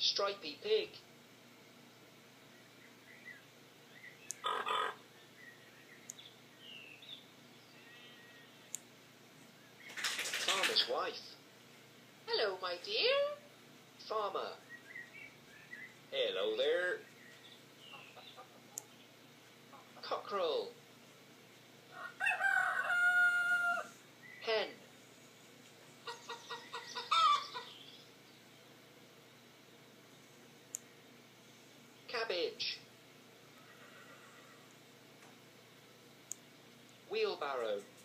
Stripy pig. Farmer's wife. Hello, my dear. Farmer. Hello there. Cockerel. Hen. Cabbage. Wheelbarrow.